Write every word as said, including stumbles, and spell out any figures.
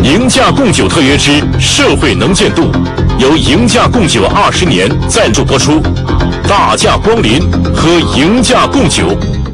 赢家贡酒特约之社会能见度，由赢家贡酒二十年赞助播出。大驾光临，喝赢家贡酒。